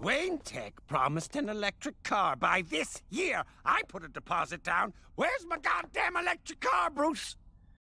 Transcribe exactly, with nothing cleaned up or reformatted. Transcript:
Wayne Tech promised an electric car by this year. I put a deposit down. Where's my goddamn electric car, Bruce?